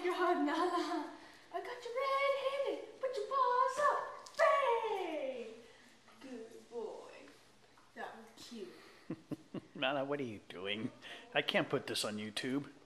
God, Nala. I got you red-handed. Put your paws up. Bang! Good boy. That was cute. Nana, what are you doing? I can't put this on YouTube.